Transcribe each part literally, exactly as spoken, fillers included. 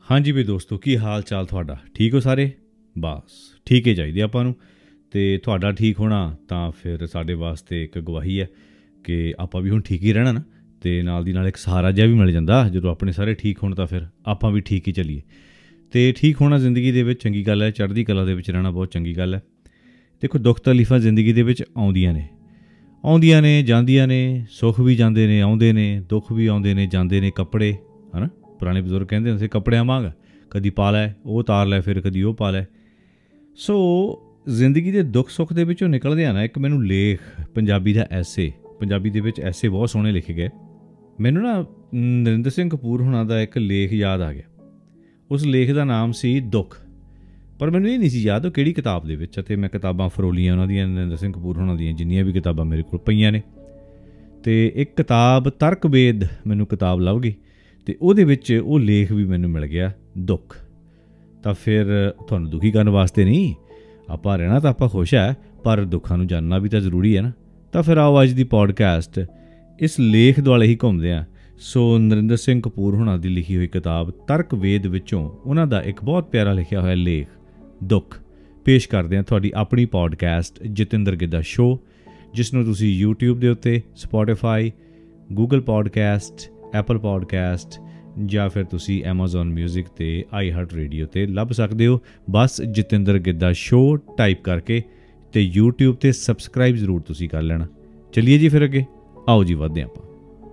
हाँ जी भी दोस्तों, की हाल चाल ਤੁਹਾਡਾ? ਠੀਕ ਹੋ ਸਾਰੇ? ਬਸ ਠੀਕ ਹੀ ਚਾਹੀਦੇ ਆਪਾਂ ਨੂੰ। ਅਤੇ ਤੁਹਾਡਾ ਠੀਕ ਹੋਣਾ ਤਾਂ ਫਿਰ ਸਾਡੇ ਵਾਸਤੇ ਇੱਕ ਗਵਾਹੀ ਹੈ ਕਿ ਆਪਾਂ ਵੀ ਹੁਣ ਠੀਕ ਹੀ ਰਹਿਣਾ ਨਾ, ਅਤੇ ਨਾਲ ਦੀ ਨਾਲ ਇੱਕ ਸਹਾਰਾ ਜਿਹਾ ਵੀ ਮਿਲ ਜਾਂਦਾ। ਜਦੋਂ ਆਪਣੇ ਸਾਰੇ ਠੀਕ ਹੋਣ ਤਾਂ ਫਿਰ ਆਪਾਂ ਵੀ ਠੀਕ ਹੀ ਚੱਲੀਏ। ਅਤੇ ਠੀਕ ਹੋਣਾ ਜ਼ਿੰਦਗੀ ਦੇ ਵਿੱਚ ਚੰਗੀ ਗੱਲ ਹੈ, ਚੜ੍ਹਦੀ ਕਲਾ ਦੇ ਵਿੱਚ ਰਹਿਣਾ ਬਹੁਤ ਚੰਗੀ ਗੱਲ ਹੈ। ਦੇਖੋ, ਦੁੱਖ ਤਕਲੀਫਾਂ ਜ਼ਿੰਦਗੀ ਦੇ ਵਿੱਚ ਆਉਂਦੀਆਂ ਨੇ ਆਉਂਦੀਆਂ ਨੇ ਜਾਂਦੀਆਂ ਨੇ, ਸੁੱਖ ਵੀ ਜਾਂਦੇ ਨੇ ਆਉਂਦੇ ਨੇ, ਦੁੱਖ ਵੀ ਆਉਂਦੇ ਨੇ ਜਾਂਦੇ ਨੇ। ਕੱਪੜੇ ਹੈ ਨਾ, ਪੁਰਾਣੇ ਬਜ਼ੁਰਗ ਕਹਿੰਦੇ ਹੁੰਦੇ ਸੀ ਕੱਪੜਿਆਂ ਵਾਂਗ, ਕਦੀ ਪਾ ਲੈ ਉਹ ਉਤਾਰ ਲੈ, ਫਿਰ ਕਦੀ ਉਹ ਪਾ ਲੈ। ਸੋ ਜ਼ਿੰਦਗੀ ਦੇ ਦੁੱਖ ਸੁੱਖ ਦੇ ਵਿੱਚੋਂ ਨਿਕਲਦੇ ਆ ਨਾ, ਇੱਕ ਮੈਨੂੰ ਲੇਖ ਪੰਜਾਬੀ ਦਾ ਐਸੇ, ਪੰਜਾਬੀ ਦੇ ਵਿੱਚ ਐਸੇ ਬਹੁਤ ਸੋਹਣੇ ਲਿਖੇ ਗਏ। ਮੈਨੂੰ ਨਾ ਨਰਿੰਦਰ ਸਿੰਘ ਕਪੂਰ ਹੋਣਾ ਦਾ ਇੱਕ ਲੇਖ ਯਾਦ ਆ ਗਿਆ। ਉਸ ਲੇਖ ਦਾ ਨਾਮ ਸੀ ਦੁੱਖ, ਪਰ ਮੈਨੂੰ ਇਹ ਨਹੀਂ ਸੀ ਯਾਦ ਉਹ ਕਿਹੜੀ ਕਿਤਾਬ ਦੇ ਵਿੱਚ। ਅਤੇ ਮੈਂ ਕਿਤਾਬਾਂ ਫਰੋਲੀਆਂ ਉਹਨਾਂ ਦੀਆਂ, ਨਰਿੰਦਰ ਸਿੰਘ ਕਪੂਰ ਹੋਣਾ ਦੀਆਂ ਜਿੰਨੀਆਂ ਵੀ ਕਿਤਾਬਾਂ ਮੇਰੇ ਕੋਲ ਪਈਆਂ ਨੇ, ਅਤੇ ਇੱਕ ਕਿਤਾਬ ਤਰਕਵੇਦ ਮੈਨੂੰ ਕਿਤਾਬ ਲੱਭ ਗਈ, ਅਤੇ ਉਹਦੇ ਵਿੱਚ ਉਹ ਲੇਖ ਵੀ ਮੈਨੂੰ ਮਿਲ ਗਿਆ, ਦੁੱਖ। ਤਾਂ ਫਿਰ ਤੁਹਾਨੂੰ ਦੁਖੀ ਕਰਨ ਵਾਸਤੇ ਨਹੀਂ, ਆਪਾਂ ਰਹਿਣਾ ਤਾਂ ਆਪਾਂ ਖੁਸ਼ ਹੈ, ਪਰ ਦੁੱਖਾਂ ਨੂੰ ਜਾਣਨਾ ਵੀ ਤਾਂ ਜ਼ਰੂਰੀ ਹੈ ਨਾ। ਤਾਂ ਫਿਰ ਆਓ ਅੱਜ ਦੀ ਪੋਡਕਾਸਟ ਇਸ ਲੇਖ ਦੁਆਲੇ ਹੀ ਘੁੰਮਦੇ ਹਾਂ। ਸੋ ਨਰਿੰਦਰ ਸਿੰਘ ਕਪੂਰ ਹੋਣਾ ਦੀ ਲਿਖੀ ਹੋਈ ਕਿਤਾਬ ਤਰਕਵੇਦ ਵਿੱਚੋਂ ਉਹਨਾਂ ਦਾ ਇੱਕ ਬਹੁਤ ਪਿਆਰਾ ਲਿਖਿਆ ਹੋਇਆ ਲੇਖ ਦੁੱਖ ਪੇਸ਼ ਕਰਦੇ ਹਾਂ ਤੁਹਾਡੀ ਆਪਣੀ ਪੋਡਕਾਸਟ ਜਤਿੰਦਰ ਗਿੱਧਾ ਸ਼ੋਅ, ਜਿਸ ਨੂੰ ਤੁਸੀਂ ਯੂਟਿਊਬ ਦੇ ਉੱਤੇ, Spotify, Google podcast, Apple podcast ਜਾਂ ਫਿਰ ਤੁਸੀਂ ਐਮਾਜ਼ੋਨ ਮਿਊਜ਼ਿਕ 'ਤੇ, ਆਈ ਹਾਰਟ ਰੇਡੀਓ 'ਤੇ ਲੱਭ ਸਕਦੇ ਹੋ। ਬਸ ਜਤਿੰਦਰ ਗਿੱਧਾ ਸ਼ੋਅ ਟਾਈਪ ਕਰਕੇ, ਅਤੇ ਯੂਟਿਊਬ 'ਤੇ ਸਬਸਕ੍ਰਾਈਬ ਜ਼ਰੂਰ ਤੁਸੀਂ ਕਰ ਲੈਣਾ। ਚੱਲੀਏ ਜੀ ਫਿਰ ਅੱਗੇ, ਆਓ ਜੀ ਵੱਧਦੇ ਆਪਾਂ।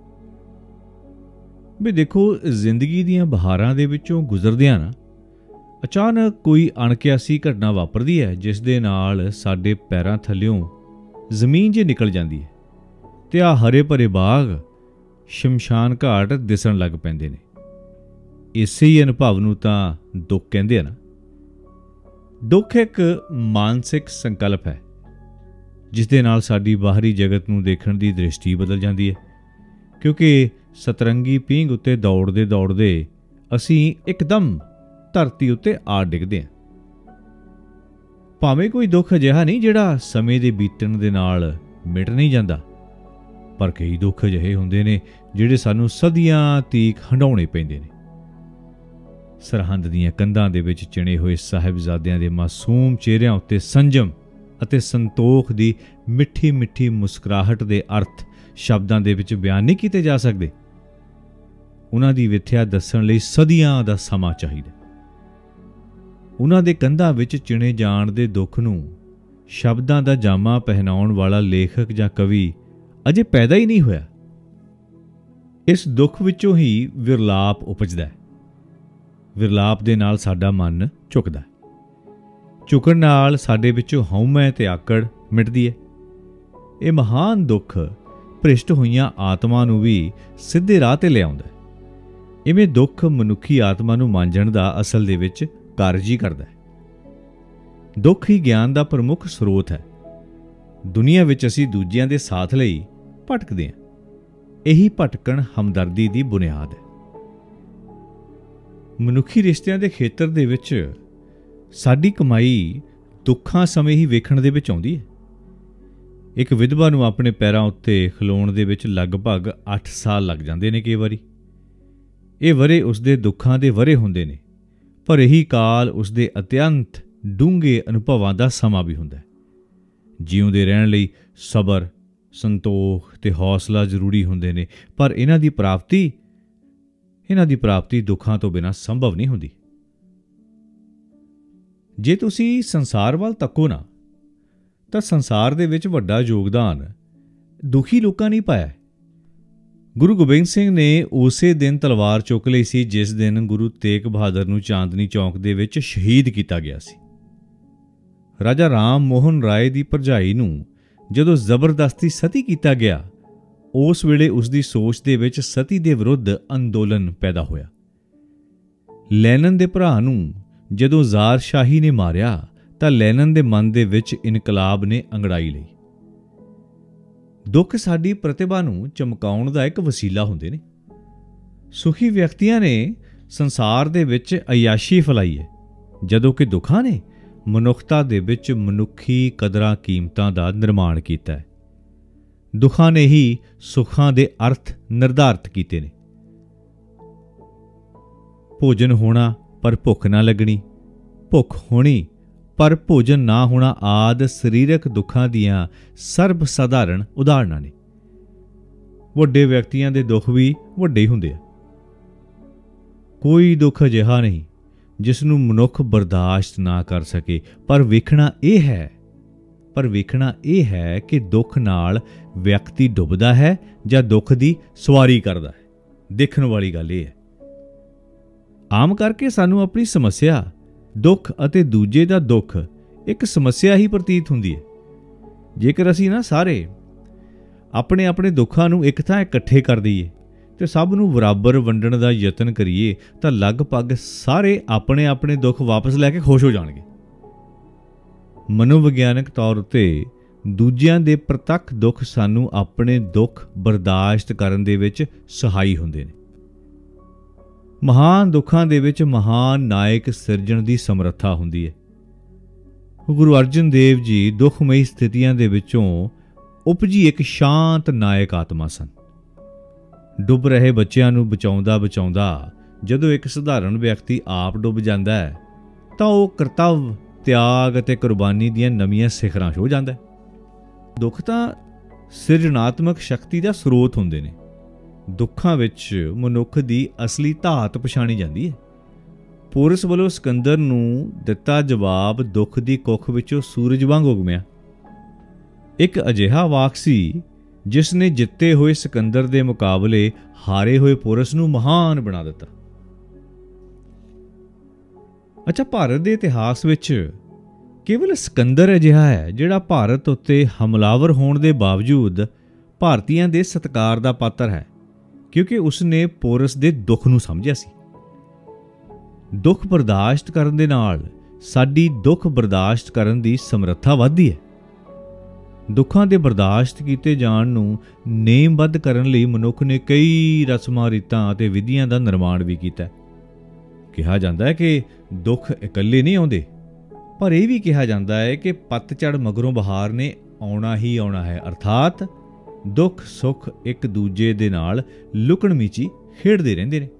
ਵੀ ਦੇਖੋ, ਜ਼ਿੰਦਗੀ ਦੀਆਂ ਬਹਾਰਾਂ ਦੇ ਵਿੱਚੋਂ ਗੁਜ਼ਰਦਿਆਂ ਨਾ ਅਚਾਨਕ ਕੋਈ ਅਣਕਿਆਸੀ ਘਟਨਾ ਵਾਪਰਦੀ ਹੈ, ਜਿਸ ਦੇ ਨਾਲ ਸਾਡੇ ਪੈਰਾਂ ਥੱਲਿਓਂ ਜ਼ਮੀਨ ਜੇ ਨਿਕਲ ਜਾਂਦੀ ਹੈ, ਅਤੇ ਆਹ ਹਰੇ ਭਰੇ ਬਾਗ ਸ਼ਮਸ਼ਾਨ ਘਾਟ ਦਿਸਣ ਲੱਗ ਪੈਂਦੇ ਨੇ। ਇਸੇ ਹੀ ਅਨੁਭਵ ਨੂੰ ਤਾਂ ਦੁੱਖ ਕਹਿੰਦੇ ਆ ਨਾ। ਦੁੱਖ ਇੱਕ ਮਾਨਸਿਕ ਸੰਕਲਪ ਹੈ, ਜਿਸ ਦੇ ਨਾਲ ਸਾਡੀ ਬਾਹਰੀ ਜਗਤ ਨੂੰ ਦੇਖਣ ਦੀ ਦ੍ਰਿਸ਼ਟੀ ਬਦਲ ਜਾਂਦੀ ਹੈ। ਕਿਉਂਕਿ ਸਤਰੰਗੀ ਪੀਂਘ ਉੱਤੇ ਦੌੜਦੇ ਦੌੜਦੇ ਅਸੀਂ ਇੱਕਦਮ ਧਰਤੀ ਉੱਤੇ ਆ ਡਿੱਗਦੇ ਹਾਂ। ਭਾਵੇਂ ਕੋਈ ਦੁੱਖ ਅਜਿਹਾ ਨਹੀਂ ਜਿਹੜਾ ਸਮੇਂ ਦੇ ਬੀਤਣ ਦੇ ਨਾਲ ਮਿਟ ਨਹੀਂ ਜਾਂਦਾ, ਪਰ ਕਈ ਦੁੱਖ ਅਜਿਹੇ ਹੁੰਦੇ ਨੇ ਜਿਹੜੇ ਸਾਨੂੰ ਸਦੀਆਂ ਤੀਕ ਹੰਢਾਉਣੇ ਪੈਂਦੇ ਨੇ। ਸਰਹੰਦ ਦੀਆਂ ਕੰਧਾਂ ਦੇ ਵਿੱਚ ਚਿਣੇ ਹੋਏ ਸਾਹਿਬਜ਼ਾਦਿਆਂ ਦੇ ਮਾਸੂਮ ਚਿਹਰਿਆਂ ਉੱਤੇ ਸੰਜਮ ਅਤੇ ਸੰਤੋਖ ਦੀ ਮਿੱਠੀ ਮਿੱਠੀ ਮੁਸਕਰਾਹਟ ਦੇ ਅਰਥ ਸ਼ਬਦਾਂ ਦੇ ਵਿੱਚ ਬਿਆਨ ਨਹੀਂ ਕੀਤੇ ਜਾ ਸਕਦੇ। ਉਹਨਾਂ ਦੀ ਵਿਥਿਆ ਦੱਸਣ ਲਈ ਸਦੀਆਂ ਦਾ ਸਮਾਂ ਚਾਹੀਦਾ। ਉਹਨਾਂ ਦੇ ਕੰਧਾਂ ਵਿੱਚ ਚਿਣੇ ਜਾਣ ਦੇ ਦੁੱਖ ਨੂੰ ਸ਼ਬਦਾਂ ਦਾ ਜਾਮਾ ਪਹਿਨਾਉਣ ਵਾਲਾ ਲੇਖਕ ਜਾਂ ਕਵੀ ਅਜੇ ਪੈਦਾ ਹੀ ਨਹੀਂ ਹੋਇਆ। ਇਸ ਦੁੱਖ ਵਿੱਚੋਂ ਹੀ ਵਿਰਲਾਪ ਉਪਜਦਾ ਹੈ। ਵਿਰਲਾਪ ਦੇ ਨਾਲ ਸਾਡਾ ਮਨ ਝੁਕਦਾ ਹੈ। ਝੁਕਣ ਨਾਲ ਸਾਡੇ ਵਿੱਚੋਂ ਹਉਮੈ ਤੇ ਆਕੜ ਮਿਟਦੀ ਹੈ। ਇਹ ਮਹਾਨ ਦੁੱਖ ਭ੍ਰਿਸ਼ਟ ਹੋਈਆਂ ਆਤਮਾ ਨੂੰ ਵੀ ਸਿੱਧੇ ਰਾਹ 'ਤੇ ਲਿਆਉਂਦਾ ਹੈ। ਇਵੇਂ ਦੁੱਖ ਮਨੁੱਖੀ ਆਤਮਾ ਨੂੰ ਮਾਂਜਣ ਦਾ ਅਸਲ ਦੇ ਵਿੱਚ ਕਾਰਜ ਹੀ ਕਰਦਾ ਹੈ। ਦੁੱਖ ਹੀ ਗਿਆਨ ਦਾ ਪ੍ਰਮੁੱਖ ਸਰੋਤ ਹੈ। ਦੁਨੀਆ ਵਿੱਚ ਅਸੀਂ ਦੂਜਿਆਂ ਦੇ ਸਾਥ ਲਈ ਭਟਕਦੇ ਹਾਂ। ਇਹੀ ਭਟਕਣ ਹਮਦਰਦੀ ਦੀ ਬੁਨਿਆਦ ਹੈ। ਮਨੁੱਖੀ ਰਿਸ਼ਤਿਆਂ ਦੇ ਖੇਤਰ ਦੇ ਵਿੱਚ ਸਾਡੀ ਕਮਾਈ ਦੁੱਖਾਂ ਸਮੇਂ ਹੀ ਵੇਖਣ ਦੇ ਵਿੱਚ ਆਉਂਦੀ ਹੈ। ਇੱਕ ਵਿਧਵਾ ਨੂੰ ਆਪਣੇ ਪੈਰਾਂ ਉੱਤੇ ਖਲੋਣ ਦੇ ਵਿੱਚ ਲਗਭਗ ਅੱਠ ਸਾਲ ਲੱਗ ਜਾਂਦੇ ਨੇ ਕਈ ਵਾਰੀ। ਇਹ ਵਰੇ ਉਸਦੇ ਦੁੱਖਾਂ ਦੇ ਵਰੇ ਹੁੰਦੇ ਨੇ, ਪਰ ਇਹੀ ਕਾਲ ਉਸਦੇ ਅਤਿਅੰਤ ਡੂੰਘੇ ਅਨੁਭਵਾਂ ਦਾ ਸਮਾਂ ਵੀ ਹੁੰਦਾ ਹੈ। ਜਿਉਂਦੇ ਰਹਿਣ ਲਈ ਸਬਰ, ਸੰਤੋਖ ਅਤੇ ਹੌਸਲਾ ਜ਼ਰੂਰੀ ਹੁੰਦੇ ਨੇ, ਪਰ ਇਹਨਾਂ ਦੀ ਪ੍ਰਾਪਤੀ ਇਹਨਾਂ ਦੀ ਪ੍ਰਾਪਤੀ ਦੁੱਖਾਂ ਤੋਂ ਬਿਨਾਂ ਸੰਭਵ ਨਹੀਂ ਹੁੰਦੀ। ਜੇ ਤੁਸੀਂ ਸੰਸਾਰ ਵੱਲ ਤੱਕੋ ਨਾ, ਤਾਂ ਸੰਸਾਰ ਦੇ ਵਿੱਚ ਵੱਡਾ ਯੋਗਦਾਨ ਦੁਖੀ ਲੋਕਾਂ ਨੇ ਪਾਇਆ। ਗੁਰੂ ਗੋਬਿੰਦ ਸਿੰਘ ਨੇ ਉਸੇ ਦਿਨ ਤਲਵਾਰ ਚੁੱਕ ਲਈ ਸੀ ਜਿਸ ਦਿਨ ਗੁਰੂ ਤੇਗ ਬਹਾਦਰ ਨੂੰ ਚਾਂਦਨੀ ਚੌਂਕ ਦੇ ਵਿੱਚ ਸ਼ਹੀਦ ਕੀਤਾ ਗਿਆ ਸੀ। ਰਾਜਾ ਰਾਮ ਮੋਹਨ ਰਾਏ ਦੀ ਭਰਜਾਈ ਨੂੰ ਜਦੋਂ ਜ਼ਬਰਦਸਤੀ ਸਤੀ ਕੀਤਾ ਗਿਆ, ਉਸ ਵੇਲੇ ਉਸ ਦੀ ਸੋਚ ਦੇ ਵਿੱਚ ਸਤੀ ਦੇ ਵਿਰੁੱਧ ਅੰਦੋਲਨ ਪੈਦਾ ਹੋਇਆ। ਲੈਨਨ ਦੇ ਭਰਾ ਨੂੰ ਜਦੋਂ ਜ਼ਾਰ ਸ਼ਾਹੀ ਨੇ ਮਾਰਿਆ, ਤਾਂ ਲੈਨਨ ਦੇ ਮਨ ਦੇ ਵਿੱਚ ਇਨਕਲਾਬ ਨੇ ਅੰਗੜਾਈ ਲਈ। ਦੁੱਖ ਸਾਡੀ ਪ੍ਰਤਿਭਾ ਨੂੰ ਚਮਕਾਉਣ ਦਾ ਇੱਕ ਵਸੀਲਾ ਹੁੰਦੇ ਨੇ। ਸੁਖੀ ਵਿਅਕਤੀਆਂ ਨੇ ਸੰਸਾਰ ਦੇ ਵਿੱਚ ਅਯਾਸ਼ੀ ਫੈਲਾਈ ਹੈ, ਜਦੋਂ ਕਿ ਦੁੱਖਾਂ ਨੇ ਮਨੁੱਖਤਾ ਦੇ ਵਿੱਚ ਮਨੁੱਖੀ ਕਦਰਾਂ ਕੀਮਤਾਂ ਦਾ ਨਿਰਮਾਣ ਕੀਤਾ ਹੈ। ਦੁੱਖਾਂ ਨੇ ਹੀ ਸੁੱਖਾਂ ਦੇ ਅਰਥ ਨਿਰਧਾਰਿਤ ਕੀਤੇ ਨੇ। ਭੋਜਨ ਹੋਣਾ ਪਰ ਭੁੱਖ ਨਾ ਲੱਗਣੀ, ਭੁੱਖ ਹੋਣੀ ਪਰ ਭੋਜਨ ਨਾ ਹੋਣਾ ਆਦਿ ਸਰੀਰਕ ਦੁੱਖਾਂ ਦੀਆਂ ਸਰਬ ਸਾਧਾਰਣ ਉਦਾਹਰਨਾਂ ਨੇ। ਵੱਡੇ ਵਿਅਕਤੀਆਂ ਦੇ ਦੁੱਖ ਵੀ ਵੱਡੇ ਹੀ ਹੁੰਦੇ ਆ। ਕੋਈ ਦੁੱਖ ਅਜਿਹਾ ਨਹੀਂ ਜਿਸ ਨੂੰ ਮਨੁੱਖ ਬਰਦਾਸ਼ਤ ਨਾ ਕਰ ਸਕੇ, ਪਰ ਵੇਖਣਾ ਇਹ ਹੈ ਪਰ ਵੇਖਣਾ ਇਹ ਹੈ ਕਿ ਦੁੱਖ ਨਾਲ ਵਿਅਕਤੀ ਡੁੱਬਦਾ ਹੈ ਜਾਂ ਦੁੱਖ ਦੀ ਸਵਾਰੀ ਕਰਦਾ ਹੈ। ਦੇਖਣ ਵਾਲੀ ਗੱਲ ਇਹ ਹੈ। ਆਮ ਕਰਕੇ ਸਾਨੂੰ ਆਪਣੀ ਸਮੱਸਿਆ, ਦੁੱਖ ਅਤੇ ਦੂਜੇ ਦਾ ਦੁੱਖ ਇੱਕ ਸਮੱਸਿਆ ਹੀ ਪ੍ਰਤੀਤ ਹੁੰਦੀ ਹੈ। ਜੇਕਰ ਅਸੀਂ ਨਾ ਸਾਰੇ ਆਪਣੇ ਆਪਣੇ ਦੁੱਖਾਂ ਨੂੰ ਇੱਕ ਥਾਂ ਇਕੱਠੇ ਕਰ ਦਈਏ ਤੇ ਸਭ ਨੂੰ ਬਰਾਬਰ ਵੰਡਣ ਦਾ ਯਤਨ ਕਰੀਏ ਤਾਂ ਲਗਭਗ ਸਾਰੇ ਆਪਣੇ ਆਪਣੇ ਦੁੱਖ ਵਾਪਸ ਲੈ ਕੇ ਖੁਸ਼ ਹੋ ਜਾਣਗੇ। ਮਨੋਵਿਗਿਆਨਕ ਤੌਰ ਉੱਤੇ ਦੂਜਿਆਂ ਦੇ ਪ੍ਰਤੱਖ ਦੁੱਖ ਸਾਨੂੰ ਆਪਣੇ ਦੁੱਖ ਬਰਦਾਸ਼ਤ ਕਰਨ ਦੇ ਵਿੱਚ ਸਹਾਈ ਹੁੰਦੇ ਨੇ। ਮਹਾਨ ਦੁੱਖਾਂ ਦੇ ਵਿੱਚ ਮਹਾਨ ਨਾਇਕ ਸਿਰਜਣ ਦੀ ਸਮਰੱਥਾ ਹੁੰਦੀ ਹੈ। ਗੁਰੂ ਅਰਜਨ ਦੇਵ ਜੀ ਦੁੱਖਮਈ ਸਥਿਤੀਆਂ ਦੇ ਵਿੱਚੋਂ ਉਪਜੀ ਇੱਕ ਸ਼ਾਂਤ ਨਾਇਕ ਆਤਮਾ ਸਨ। ਡੁੱਬ ਰਹੇ ਬੱਚਿਆਂ ਨੂੰ ਬਚਾਉਂਦਾ ਬਚਾਉਂਦਾ ਜਦੋਂ ਇੱਕ ਸਧਾਰਨ ਵਿਅਕਤੀ ਆਪ ਡੁੱਬ ਜਾਂਦਾ ਹੈ ਤਾਂ ਉਹ ਕਰਤੱਵ, ਤਿਆਗ ਅਤੇ ਕੁਰਬਾਨੀ ਦੀਆਂ ਨਵੀਆਂ ਸਿਖਰਾਂ ਛੂਹ ਜਾਂਦਾ ਹੈ। ਦੁੱਖ ਤਾਂ ਸਿਰਜਣਾਤਮਕ ਸ਼ਕਤੀ ਦਾ ਸਰੋਤ ਹੁੰਦੇ ਨੇ। ਦੁੱਖਾਂ ਵਿੱਚ ਮਨੁੱਖ ਦੀ ਅਸਲੀ ਧਾਤ ਪਛਾਣੀ ਜਾਂਦੀ ਹੈ। ਪੋਰਸ ਵੱਲੋਂ ਸਿਕੰਦਰ ਨੂੰ ਦਿੱਤਾ ਜਵਾਬ ਦੁੱਖ ਦੀ ਕੁੱਖ ਵਿੱਚੋਂ ਸੂਰਜ ਵਾਂਗ ਉਗਮਿਆ। ਇੱਕ ਅਜਿਹਾ ਵਾਕ ਸੀ ਜਿਸ ਨੇ ਜਿੱਤੇ ਹੋਏ ਸਿਕੰਦਰ ਦੇ ਮੁਕਾਬਲੇ ਹਾਰੇ ਹੋਏ ਪੋਰਸ ਨੂੰ ਮਹਾਨ ਬਣਾ ਦਿੱਤਾ। ਅੱਛਾ, ਭਾਰਤ ਦੇ ਇਤਿਹਾਸ ਵਿੱਚ ਕੇਵਲ ਸਿਕੰਦਰ ਅਜਿਹਾ ਹੈ ਜਿਹੜਾ ਭਾਰਤ ਉੱਤੇ ਹਮਲਾਵਰ ਹੋਣ ਦੇ ਬਾਵਜੂਦ ਭਾਰਤੀਆਂ ਦੇ ਸਤਿਕਾਰ ਦਾ ਪਾਤਰ ਹੈ, ਕਿਉਂਕਿ ਉਸਨੇ ਪੋਰਸ ਦੇ ਦੁੱਖ ਨੂੰ ਸਮਝਿਆ ਸੀ। ਦੁੱਖ ਬਰਦਾਸ਼ਤ ਕਰਨ ਦੇ ਨਾਲ ਸਾਡੀ ਦੁੱਖ ਬਰਦਾਸ਼ਤ ਕਰਨ ਦੀ ਸਮਰੱਥਾ ਵੱਧਦੀ ਹੈ। ਦੁੱਖਾਂ ਦੇ ਬਰਦਾਸ਼ਤ ਕੀਤੇ ਜਾਣ ਨੂੰ ਨੇਮਬੱਧ ਕਰਨ ਲਈ ਮਨੁੱਖ ਨੇ ਕਈ ਰਸਮਾਂ, ਰੀਤਾਂ ਅਤੇ ਵਿਧੀਆਂ ਦਾ ਨਿਰਮਾਣ ਵੀ ਕੀਤਾ। ਕਿਹਾ ਜਾਂਦਾ ਹੈ ਕਿ ਦੁੱਖ ਇਕੱਲੇ ਨਹੀਂ ਆਉਂਦੇ, ਪਰ ਇਹ ਵੀ ਕਿਹਾ ਜਾਂਦਾ ਹੈ ਕਿ ਪਤਝੜ ਮਗਰੋਂ ਬਹਾਰ ਨੇ ਆਉਣਾ ਹੀ ਆਉਣਾ ਹੈ। ਅਰਥਾਤ ਦੁੱਖ ਸੁੱਖ ਇੱਕ ਦੂਜੇ ਦੇ ਨਾਲ ਲੁਕਣ ਮੀਚੀ ਖੇਡਦੇ ਰਹਿੰਦੇ ਨੇ।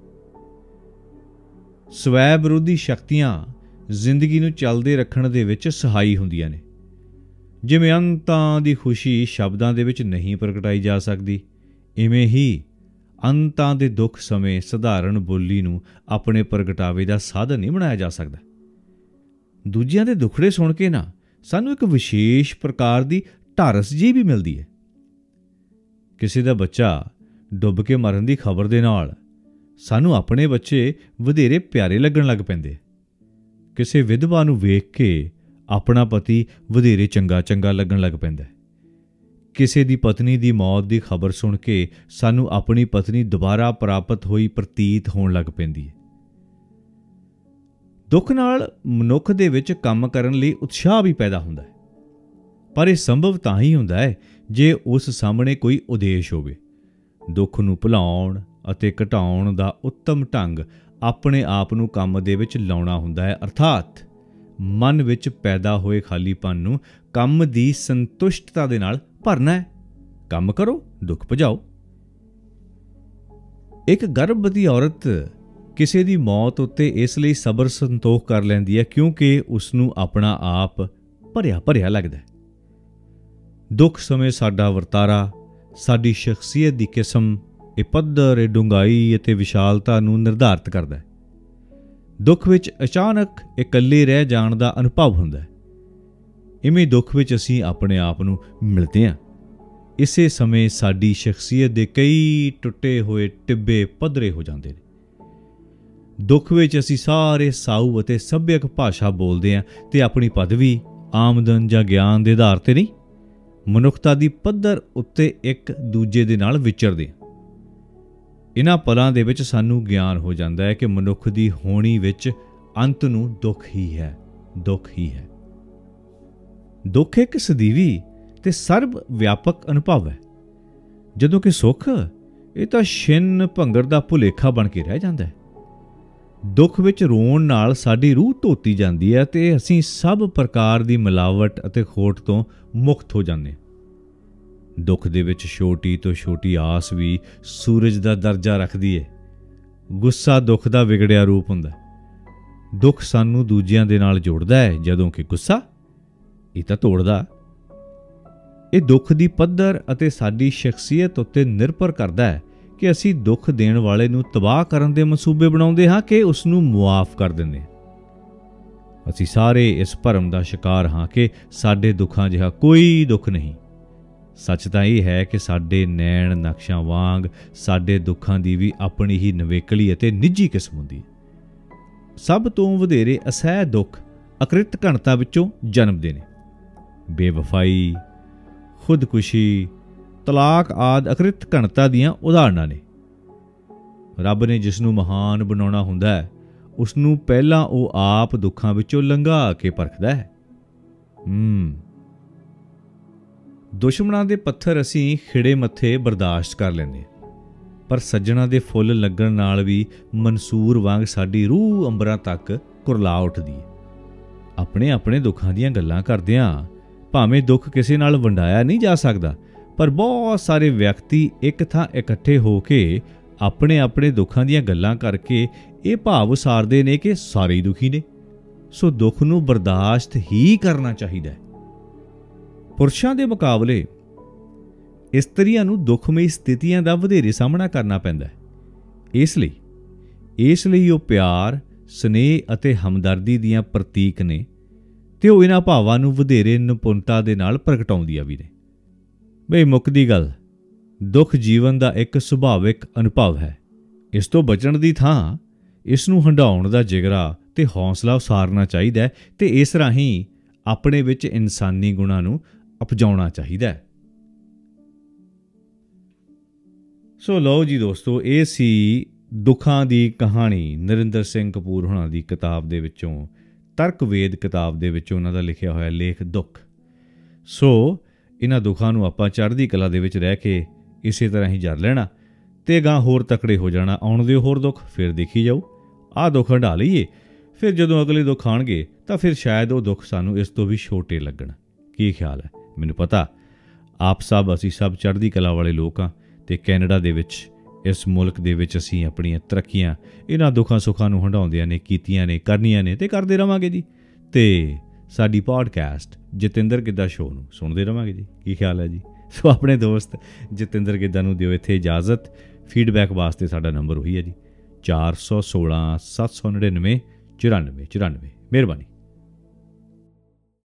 ਸਵੈ ਵਿਰੋਧੀ ਸ਼ਕਤੀਆਂ ਜ਼ਿੰਦਗੀ ਨੂੰ ਚੱਲਦੇ ਰੱਖਣ ਦੇ ਵਿੱਚ ਸਹਾਈ ਹੁੰਦੀਆਂ ਨੇ। ਜਿਵੇਂ ਅੰਤਾਂ ਦੀ ਖੁਸ਼ੀ ਸ਼ਬਦਾਂ ਦੇ ਵਿੱਚ ਨਹੀਂ ਪ੍ਰਗਟਾਈ ਜਾ ਸਕਦੀ, ਇਵੇਂ ਹੀ ਅੰਤਾਂ ਦੇ ਦੁੱਖ ਸਮੇਂ ਸਧਾਰਨ ਬੋਲੀ ਨੂੰ ਆਪਣੇ ਪ੍ਰਗਟਾਵੇ ਦਾ ਸਾਧਨ ਨਹੀਂ ਬਣਾਇਆ ਜਾ ਸਕਦਾ। ਦੂਜਿਆਂ ਦੇ ਦੁੱਖੜੇ ਸੁਣ ਕੇ ਨਾ ਸਾਨੂੰ ਇੱਕ ਵਿਸ਼ੇਸ਼ ਪ੍ਰਕਾਰ ਦੀ ਢਾਰਸ ਜਿਹੀ ਵੀ ਮਿਲਦੀ ਹੈ। ਕਿਸੇ ਦਾ ਬੱਚਾ ਡੁੱਬ ਕੇ ਮਰਨ ਦੀ ਖਬਰ ਦੇ ਨਾਲ ਸਾਨੂੰ ਆਪਣੇ ਬੱਚੇ ਵਧੇਰੇ ਪਿਆਰੇ ਲੱਗਣ ਲੱਗ ਪੈਂਦੇ। ਕਿਸੇ ਵਿਧਵਾ ਨੂੰ ਵੇਖ ਕੇ ਆਪਣਾ ਪਤੀ ਵਧੇਰੇ ਚੰਗਾ ਚੰਗਾ ਲੱਗਣ ਲੱਗ ਪੈਂਦਾ। ਕਿਸੇ ਦੀ ਪਤਨੀ ਦੀ ਮੌਤ ਦੀ ਖਬਰ ਸੁਣ ਕੇ ਸਾਨੂੰ ਆਪਣੀ ਪਤਨੀ ਦੁਬਾਰਾ ਪ੍ਰਾਪਤ ਹੋਈ ਪ੍ਰਤੀਤ ਹੋਣ ਲੱਗ ਪੈਂਦੀ ਹੈ। ਦੁੱਖ ਨਾਲ ਮਨੁੱਖ ਦੇ ਵਿੱਚ ਕੰਮ ਕਰਨ ਲਈ ਉਤਸ਼ਾਹ ਵੀ ਪੈਦਾ ਹੁੰਦਾ ਹੈ, ਪਰ ਇਹ ਸੰਭਵ ਤਾਂ ਹੀ ਹੁੰਦਾ ਹੈ ਜੇ ਉਸ ਸਾਹਮਣੇ ਕੋਈ ਉਦੇਸ਼ ਹੋਵੇ। ਦੁੱਖ ਨੂੰ ਭੁਲਾਉਣ ਅਤੇ ਘਟਾਉਣ ਦਾ ਉੱਤਮ ਢੰਗ ਆਪਣੇ ਆਪ ਨੂੰ ਕੰਮ ਦੇ ਵਿੱਚ ਲਾਉਣਾ ਹੁੰਦਾ ਹੈ। ਅਰਥਾਤ ਮਨ ਵਿੱਚ ਪੈਦਾ ਹੋਏ ਖਾਲੀਪਨ ਨੂੰ ਕੰਮ ਦੀ ਸੰਤੁਸ਼ਟਤਾ ਦੇ ਨਾਲ ਭਰਨਾ ਹੈ। ਕੰਮ ਕਰੋ, ਦੁੱਖ ਭਜਾਓ। ਇੱਕ ਗਰਭਵਤੀ ਔਰਤ ਕਿਸੇ ਦੀ ਮੌਤ ਉੱਤੇ ਇਸ ਲਈ ਸਬਰ ਸੰਤੋਖ ਕਰ ਲੈਂਦੀ ਹੈ ਕਿਉਂਕਿ ਉਸ ਨੂੰ ਆਪਣਾ ਆਪ ਭਰਿਆ ਭਰਿਆ ਲੱਗਦਾ ਹੈ। ਦੁੱਖ ਸਮੇਂ ਸਾਡਾ ਵਰਤਾਰਾ, ਸਾਡੀ ਸ਼ਖਸੀਅਤ ਦੀ ਕਿਸਮ, ਇਹ ਪੱਧਰ, ਇਹ ਡੂੰਘਾਈ ਅਤੇ ਵਿਸ਼ਾਲਤਾ ਨੂੰ ਨਿਰਧਾਰਿਤ ਕਰਦਾ ਹੈ। ਦੁੱਖ ਵਿੱਚ ਅਚਾਨਕ ਇਕੱਲੇ ਰਹਿ ਜਾਣ ਦਾ ਅਨੁਭਵ ਹੁੰਦਾ ਹੈ। ਇਵੇਂ ਦੁੱਖ ਵਿੱਚ ਅਸੀਂ ਆਪਣੇ ਆਪ ਨੂੰ ਮਿਲਦੇ ਹਾਂ। ਇਸੇ ਸਮੇਂ ਸਾਡੀ ਸ਼ਖਸੀਅਤ ਦੇ ਕਈ ਟੁੱਟੇ ਹੋਏ ਟਿੱਬੇ ਪੱਧਰੇ ਹੋ ਜਾਂਦੇ ਨੇ। ਦੁੱਖ ਵਿੱਚ ਅਸੀਂ ਸਾਰੇ ਸਾਊ ਅਤੇ ਸੱਭਿਅਕ ਭਾਸ਼ਾ ਬੋਲਦੇ ਹਾਂ ਤੇ ਆਪਣੀ ਪਦਵੀ, ਆਮਦਨ ਜਾਂ ਗਿਆਨ ਦੇ ਆਧਾਰ 'ਤੇ ਨਹੀਂ, ਮਨੁੱਖਤਾ ਦੀ ਪੱਧਰ ਉੱਤੇ ਇੱਕ ਦੂਜੇ ਦੇ ਨਾਲ ਵਿਚਰਦੇ ਹਾਂ। ਇਹਨਾਂ ਪਲਾਂ ਦੇ ਵਿੱਚ ਸਾਨੂੰ ਗਿਆਨ ਹੋ ਜਾਂਦਾ ਹੈ ਕਿ ਮਨੁੱਖ ਦੀ ਹੋਣੀ ਵਿੱਚ ਅੰਤ ਨੂੰ ਦੁੱਖ ਹੀ ਹੈ, ਦੁੱਖ ਹੀ ਹੈ। ਦੁੱਖ ਇੱਕ ਸਦੀਵੀ ਤੇ ਸਰਬ ਵਿਆਪਕ ਅਨੁਭਵ ਹੈ, ਜਦੋਂ ਕਿ ਸੁੱਖ ਇਹ ਤਾਂ ਛਿੰਨ ਭੰਗਰ ਦਾ ਭੁਲੇਖਾ ਬਣ ਕੇ ਰਹਿ ਜਾਂਦਾ ਹੈ। ਦੁੱਖ ਵਿੱਚ ਰੋਣ ਨਾਲ ਸਾਡੀ ਰੂਹ ਧੋਤੀ ਜਾਂਦੀ ਹੈ ਤੇ ਅਸੀਂ ਸਭ ਪ੍ਰਕਾਰ ਦੀ ਮਿਲਾਵਟ ਅਤੇ ਖੋਟ ਤੋਂ ਮੁਕਤ ਹੋ ਜਾਂਦੇ ਹਾਂ। ਦੁੱਖ ਦੇ ਵਿੱਚ ਛੋਟੀ ਤੋਂ ਛੋਟੀ ਆਸ ਵੀ ਸੂਰਜ ਦਾ ਦਰਜਾ ਰੱਖਦੀ ਹੈ। ਗੁੱਸਾ ਦੁੱਖ ਦਾ ਵਿਗੜਿਆ ਰੂਪ ਹੁੰਦਾ। ਦੁੱਖ ਸਾਨੂੰ ਦੂਜਿਆਂ ਦੇ ਨਾਲ ਜੋੜਦਾ ਹੈ, ਜਦੋਂ ਕਿ ਗੁੱਸਾ ਇਹ ਤਾਂ ਤੋੜਦਾ। ਇਹ ਦੁੱਖ ਦੀ ਪੱਧਰ ਅਤੇ ਸਾਡੀ ਸ਼ਖਸੀਅਤ ਉੱਤੇ ਨਿਰਭਰ ਕਰਦਾ ਹੈ ਕਿ ਅਸੀਂ ਦੁੱਖ ਦੇਣ ਵਾਲੇ ਨੂੰ ਤਬਾਹ ਕਰਨ ਦੇ ਮਨਸੂਬੇ ਬਣਾਉਂਦੇ ਹਾਂ ਕਿ ਉਸ ਨੂੰ ਮੁਆਫ ਕਰ ਦਿੰਦੇ ਹਾਂ। ਅਸੀਂ ਸਾਰੇ ਇਸ ਭਰਮ ਦਾ ਸ਼ਿਕਾਰ ਹਾਂ ਕਿ ਸਾਡੇ ਦੁੱਖਾਂ ਜਿਹਾ ਕੋਈ ਦੁੱਖ ਨਹੀਂ। ਸੱਚ ਤਾਂ ਇਹ ਹੈ ਕਿ ਸਾਡੇ ਨੈਣ ਨਕਸ਼ਾਂ ਵਾਂਗ ਸਾਡੇ ਦੁੱਖਾਂ ਦੀ ਵੀ ਆਪਣੀ ਹੀ ਨਵੇਕਲੀ ਅਤੇ ਨਿੱਜੀ ਕਿਸਮ ਹੁੰਦੀ ਹੈ। ਸਭ ਤੋਂ ਵਧੇਰੇ ਅਸਹਿ ਦੁੱਖ ਅਕ੍ਰਿਤ ਘਣਤਾ ਵਿੱਚੋਂ ਜਨਮਦੇ ਨੇ। ਬੇਵਫਾਈ, ਖੁਦਕੁਸ਼ੀ, ਤਲਾਕ ਆਦਿ ਅਕ੍ਰਿਤ ਘਣਤਾ ਦੀਆਂ ਉਦਾਹਰਨਾਂ ਨੇ। ਰੱਬ ਨੇ ਜਿਸ ਨੂੰ ਮਹਾਨ ਬਣਾਉਣਾ ਹੁੰਦਾ ਹੈ, ਉਸ ਨੂੰ ਪਹਿਲਾਂ ਉਹ ਆਪ ਦੁੱਖਾਂ ਵਿੱਚੋਂ ਲੰਘਾ ਕੇ ਪਰਖਦਾ ਹੈ। ਹੂੰ ਦੁਸ਼ਮਣਾਂ ਦੇ ਪੱਥਰ ਅਸੀਂ ਖਿੜੇ ਮੱਥੇ ਬਰਦਾਸ਼ਤ ਕਰ ਲੈਂਦੇ, ਪਰ ਸੱਜਣਾ ਦੇ ਫੁੱਲ ਲੱਗਣ ਨਾਲ ਵੀ ਮਨਸੂਰ ਵਾਂਗ ਸਾਡੀ ਰੂਹ ਅੰਬਰਾਂ ਤੱਕ ਕੁਰਲਾ ਉੱਠਦੀ ਹੈ। ਆਪਣੇ ਆਪਣੇ ਦੁੱਖਾਂ ਦੀਆਂ ਗੱਲਾਂ ਕਰਦਿਆਂ, ਭਾਵੇਂ ਦੁੱਖ ਕਿਸੇ ਨਾਲ ਵੰਡਾਇਆ ਨਹੀਂ ਜਾ ਸਕਦਾ, ਪਰ ਬਹੁਤ ਸਾਰੇ ਵਿਅਕਤੀ ਇੱਕ ਥਾਂ ਇਕੱਠੇ ਹੋ ਕੇ ਆਪਣੇ ਆਪਣੇ ਦੁੱਖਾਂ ਦੀਆਂ ਗੱਲਾਂ ਕਰਕੇ ਇਹ ਭਾਵ ਉਸਾਰਦੇ ਨੇ ਕਿ ਸਾਰੇ ਹੀ ਦੁਖੀ ਨੇ। ਸੋ ਦੁੱਖ ਨੂੰ ਬਰਦਾਸ਼ਤ ਹੀ ਕਰਨਾ ਚਾਹੀਦਾ ਹੈ। ਪੁਰਸ਼ਾਂ ਦੇ ਮੁਕਾਬਲੇ ਇਸਤਰੀਆਂ ਨੂੰ ਦੁੱਖਮਈ ਸਥਿਤੀਆਂ ਦਾ ਵਧੇਰੇ ਸਾਹਮਣਾ ਕਰਨਾ ਪੈਂਦਾ ਹੈ। ਇਸ ਲਈ ਇਸ ਲਈ ਉਹ ਪਿਆਰ, ਸਨੇਹ ਅਤੇ ਹਮਦਰਦੀ ਦੀਆਂ ਪ੍ਰਤੀਕ ਨੇ ਤੇ ਉਹ ਇਹਨਾਂ ਭਾਵਾਂ ਨੂੰ ਵਧੇਰੇ ਨਿਪੁੰਨਤਾ ਦੇ ਨਾਲ ਪ੍ਰਗਟਾਉਂਦੀਆਂ ਵੀ ਨੇ। ਬਈ ਮੁੱਕਦੀ ਗੱਲ, ਦੁੱਖ ਜੀਵਨ ਦਾ ਇੱਕ ਸੁਭਾਵਿਕ ਅਨੁਭਵ ਹੈ। ਇਸ ਤੋਂ ਬਚਣ ਦੀ ਥਾਂ ਇਸ ਨੂੰ ਹੰਢਾਉਣ ਦਾ ਜਿਗਰਾ ਤੇ ਹੌਸਲਾ ਉਸਾਰਨਾ ਚਾਹੀਦਾ ਹੈ ਤੇ ਇਸ ਰਾਹੀਂ ਆਪਣੇ ਵਿੱਚ ਇਨਸਾਨੀ ਗੁਣਾਂ ਨੂੰ ਉਪਜਾਉਣਾ ਚਾਹੀਦਾ ਹੈ। ਸੋ ਲਓ ਜੀ ਦੋਸਤੋ, ਇਹ ਸੀ ਦੁੱਖਾਂ ਦੀ ਕਹਾਣੀ ਨਰਿੰਦਰ ਸਿੰਘ ਕਪੂਰ ਹੋਣਾ ਦੀ ਕਿਤਾਬ ਦੇ ਵਿੱਚੋਂ, ਤਰਕਵੇਦ ਕਿਤਾਬ ਦੇ ਵਿੱਚੋਂ ਉਹਨਾਂ ਦਾ ਲਿਖਿਆ ਹੋਇਆ ਲੇਖ ਦੁੱਖ। ਸੋ ਇਹਨਾਂ ਦੁੱਖਾਂ ਨੂੰ ਆਪਾਂ ਚੜ੍ਹਦੀ ਕਲਾ ਦੇ ਵਿੱਚ ਰਹਿ ਕੇ ਇਸੇ ਤਰ੍ਹਾਂ ਹੀ ਜਰ ਲੈਣਾ ਤੇ ਗਾਂ ਹੋਰ ਤਕੜੇ ਹੋ ਜਾਣਾ। ਆਉਣ ਦਿਓ ਹੋਰ ਦੁੱਖ, ਫਿਰ ਦੇਖੀ ਜਾਊ। ਆਹ ਦੁੱਖ ਹੰਢਾ ਲਈਏ, ਫਿਰ ਜਦੋਂ ਅਗਲੇ ਦੁੱਖ ਆਉਣਗੇ ਤਾਂ ਫਿਰ ਸ਼ਾਇਦ ਉਹ ਦੁੱਖ ਸਾਨੂੰ ਇਸ ਤੋਂ ਵੀ ਛੋਟੇ ਲੱਗਣ। ਕੀ ਖਿਆਲ ਹੈ? ਮੈਨੂੰ ਪਤਾ ਆਪ ਸਭ, ਅਸੀਂ ਸਭ ਚੜ੍ਹਦੀ ਕਲਾ ਵਾਲੇ ਲੋਕ ਹਾਂ ਅਤੇ ਕੈਨੇਡਾ ਦੇ ਵਿੱਚ, ਇਸ ਮੁਲਕ ਦੇ ਵਿੱਚ ਅਸੀਂ ਆਪਣੀਆਂ ਤਰੱਕੀਆਂ ਇਹਨਾਂ ਦੁੱਖਾਂ ਸੁੱਖਾਂ ਨੂੰ ਹੰਢਾਉਂਦਿਆਂ ਨੇ ਕੀਤੀਆਂ ਨੇ, ਕਰਨੀਆਂ ਨੇ ਅਤੇ ਕਰਦੇ ਰਹਾਂਗੇ ਜੀ। ਅਤੇ ਸਾਡੀ ਪੋਡਕਾਸਟ ਜਤਿੰਦਰ ਗਿੱਧਾ ਸ਼ੋਅ ਨੂੰ ਸੁਣਦੇ ਰਹਾਂਗੇ ਜੀ। ਕੀ ਖਿਆਲ ਹੈ ਜੀ? ਸੋ ਆਪਣੇ ਦੋਸਤ ਜਤਿੰਦਰ ਗਿੱਧਾ ਨੂੰ ਦਿਓ ਇੱਥੇ ਇਜਾਜ਼ਤ। ਫੀਡਬੈਕ ਵਾਸਤੇ ਸਾਡਾ ਨੰਬਰ ਉਹੀ ਹੈ ਜੀ, ਚਾਰ ਸੌ ਸੋਲਾਂ ਸੱਤ ਸੌ ਨੜਿਨਵੇਂ ਚੁਰਾਨਵੇਂ ਚੁਰਾਨਵੇਂ। ਮਿਹਰਬਾਨੀ।